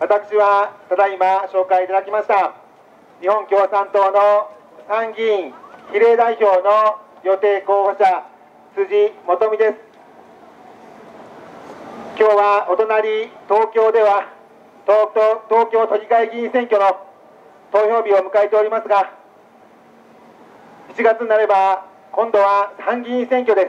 私はただいま紹介いただきました日本共産党の参議院比例代表の予定候補者辻元美です。今日はお隣東京では東京都議会議員選挙の投票日を迎えておりますが、7月になれば今度は参議院選挙です。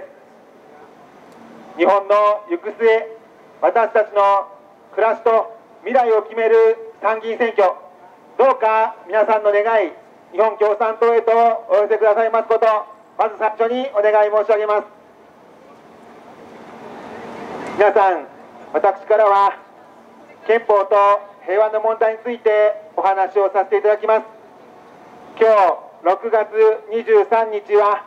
日本の行く末、私たちの暮らしと未来を決める参議院選挙、どうか皆さんの願い、日本共産党へとお寄せくださいますこと、まず最初にお願い申し上げます。皆さん、私からは憲法と平和の問題についてお話をさせていただきます。今日6月23日は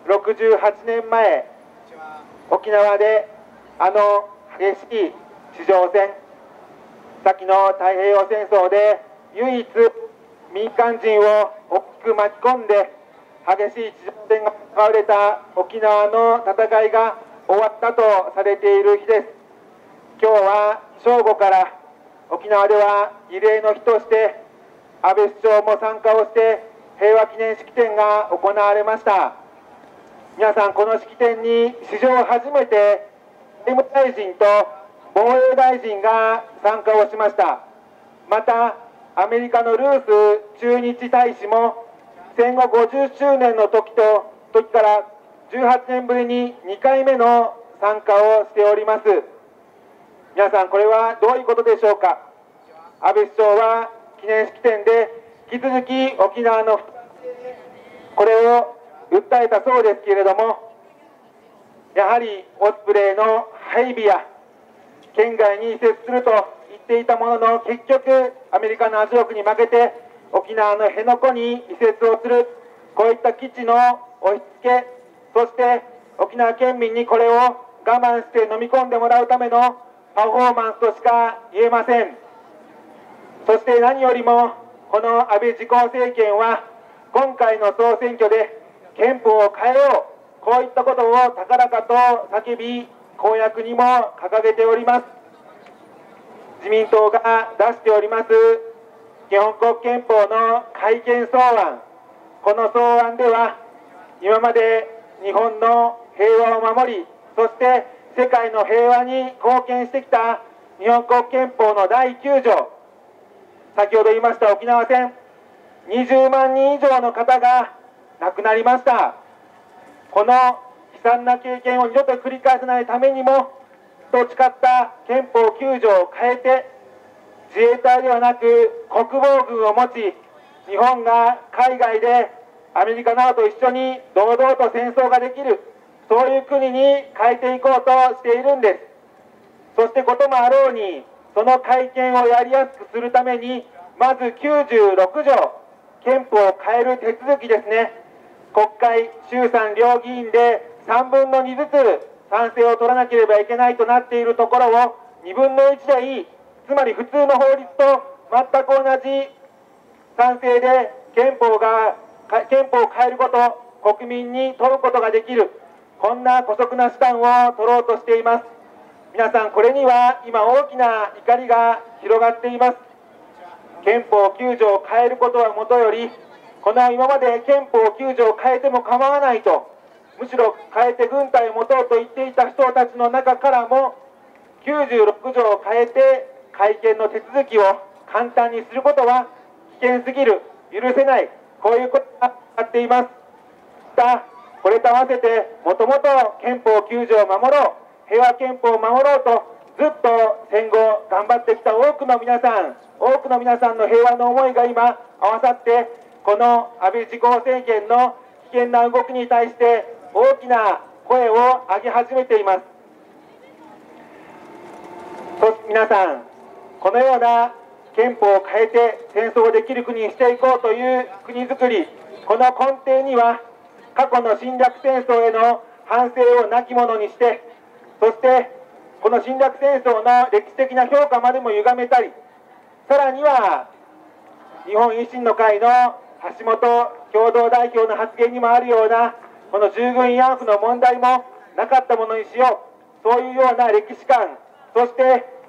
68年前、沖縄で激しい地上戦、先の太平洋戦争で唯一民間人を大きく巻き込んで激しい地上戦が行われた沖縄の戦いが終わったとされている日です。今日は正午から沖縄では慰霊の日として安倍首相も参加をして平和記念式典が行われました。皆さん、この式典に史上初めて外務大臣と防衛大臣が参加をしました。またアメリカのルース駐日大使も戦後50周年の時から18年ぶりに2回目の参加をしております。皆さん、これはどういうことでしょうか。安倍首相は記念式典で引き続き沖縄のこれを訴えたそうですけれども、やはりオスプレイの配備や県外に移設すると言っていたものの、結局アメリカの圧力に負けて沖縄の辺野古に移設をする、こういった基地の押し付け、そして沖縄県民にこれを我慢して飲み込んでもらうためのパフォーマンスとしか言えません。そして何よりもこの安倍自公政権は今回の総選挙で憲法を変えよう、こういったことを高々と叫び公約にも掲げております。自民党が出しております日本国憲法の改憲草案、この草案では今まで日本の平和を守り、そして世界の平和に貢献してきた日本国憲法の第9条、先ほど言いました沖縄戦、20万人以上の方が亡くなりました。この悲惨な経験を二度と繰り返さないためにも、と誓った憲法9条を変えて、自衛隊ではなく国防軍を持ち、日本が海外でアメリカなどと一緒に堂々と戦争ができる、そういう国に変えていこうとしているんです。そしてこともあろうに、その改憲をやりやすくするために、まず96条、憲法を変える手続きですね。国会衆参両議員で3分の2ずつ賛成を取らなければいけないとなっているところを2分の1でいい、つまり普通の法律と全く同じ賛成で憲法を変えること、国民に問うことができる、こんな姑息な手段を取ろうとしています。皆さん、これには今大きな怒りが広がっています。憲法9条を変えることはもとより、この今まで憲法9条を変えても構わないと、むしろ変えて軍隊を持とうと言っていた人たちの中からも、96条を変えて改憲の手続きを簡単にすることは危険すぎる、許せない、こういうことがあっています。これと合わせて、もともと憲法9条を守ろう、平和憲法を守ろうとずっと戦後頑張ってきた多くの皆さんの平和の思いが今合わさって、この安倍自公政権の危険な動きに対して大きな声を上げ始めています。皆さん、このような憲法を変えて戦争をできる国にしていこうという国づくり、この根底には過去の侵略戦争への反省をなきものにして、そしてこの侵略戦争の歴史的な評価までも歪めたり、さらには日本維新の会の橋本共同代表の発言にもあるような、この従軍慰安婦の問題もなかったものにしよう、そういうような歴史観、そして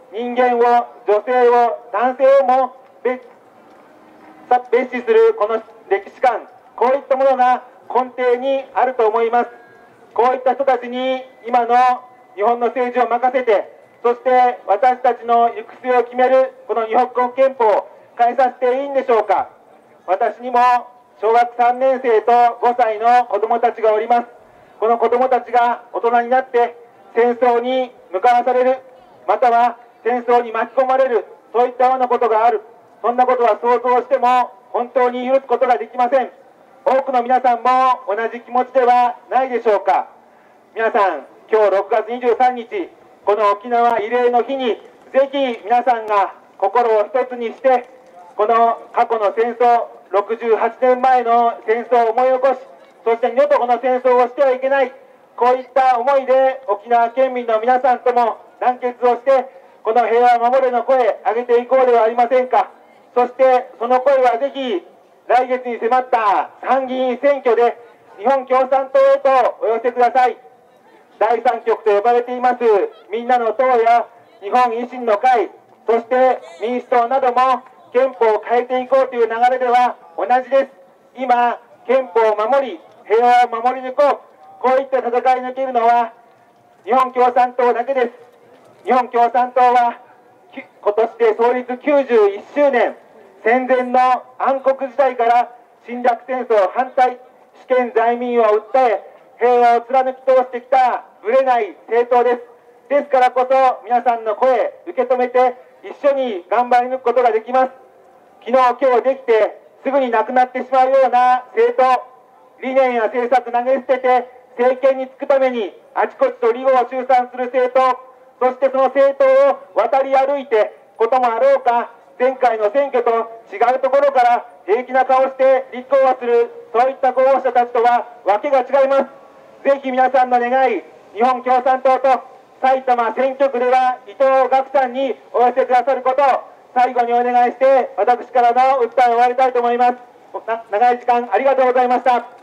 人間を、女性を、男性をも蔑視するこの歴史観、こういったものが根底にあると思います。こういった人たちに今の日本の政治を任せて、そして私たちの行く末を決めるこの日本国憲法を変えさせていいんでしょうか。私にも小学3年生と5歳の子どもたちがおります。この子どもたちが大人になって戦争に向かわされる、または戦争に巻き込まれる、そういったようなことがある。そんなことは想像しても本当に許すことができません。多くの皆さんも同じ気持ちではないでしょうか。皆さん、今日6月23日、この沖縄慰霊の日に、ぜひ皆さんが心を一つにして、この過去の戦争、68年前の戦争を思い起こし、そして二度とこの戦争をしてはいけない、こういった思いで沖縄県民の皆さんとも団結をして、この平和を守れの声、上げていこうではありませんか。そしてその声はぜひ、来月に迫った参議院選挙で日本共産党へとお寄せください。第三極と呼ばれていますみんなの党や日本維新の会、そして民主党なども憲法を変えていこうという流れでは同じです。今、憲法を守り、平和を守り抜こう、こういった戦い抜けるのは日本共産党だけです。日本共産党は今年で創立91周年、戦前の暗黒時代から侵略戦争反対、主権在民を訴え、平和を貫き通してきたぶれない政党です。ですからこそ皆さんの声、受け止めて一緒に頑張り抜くことができます。昨日、今日できてすぐになくなってしまうような政党、理念や政策投げ捨てて政権に就くためにあちこちと利を集散する政党、そしてその政党を渡り歩いてこともあろうか、前回の選挙と違うところから平気な顔して立候補する、そういった候補者たちとはわけが違います。ぜひ皆さんの願い、日本共産党と埼玉選挙区では伊藤岳さんにお寄せくださることを最後にお願いして、私からの訴えを終わりたいと思います。長い時間ありがとうございました。